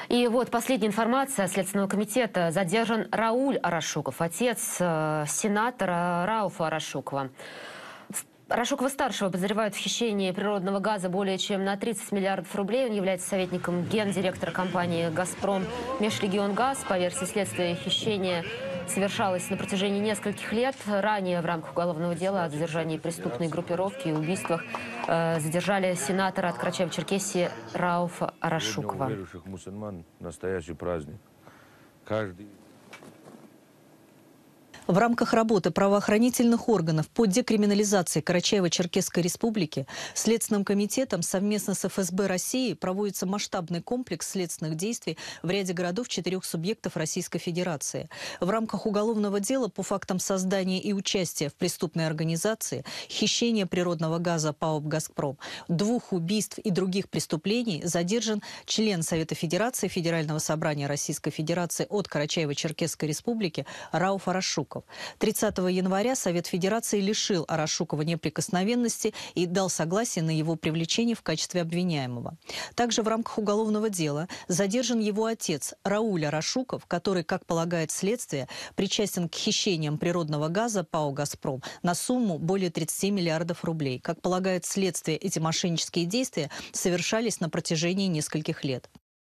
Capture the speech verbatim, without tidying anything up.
И вот последняя информация Следственного комитета. Задержан Рауль Арашуков, отец э, сенатора Рауфа Арашукова. Арашукова-старшего подозревают в хищении природного газа более чем на тридцать миллиардов рублей. Он является советником гендиректора компании «Газпром Межрегионгаз». По версии следствия, хищение совершалось на протяжении нескольких лет. Ранее в рамках уголовного дела о задержании преступной группировки и убийствах э, задержали сенатора от Карачаево-Черкесии Рауфа Арашукова. Для верующих мусульман настоящий праздник. Каждый... В рамках работы правоохранительных органов по декриминализации Карачаево-Черкесской республики Следственным комитетом совместно с эф эс бэ России проводится масштабный комплекс следственных действий в ряде городов четырех субъектов Российской Федерации. В рамках уголовного дела по фактам создания и участия в преступной организации, хищения природного газа ПАО «Газпром», двух убийств и других преступлений задержан член Совета Федерации Федерального собрания Российской Федерации от Карачаево-Черкесской республики Рауф Арашуков. тридцатого января Совет Федерации лишил Арашукова неприкосновенности и дал согласие на его привлечение в качестве обвиняемого. Также в рамках уголовного дела задержан его отец Рауль Арашуков, который, как полагает следствие, причастен к хищениям природного газа ПАО «Газпром» на сумму более тридцати миллиардов рублей. Как полагает следствие, эти мошеннические действия совершались на протяжении нескольких лет.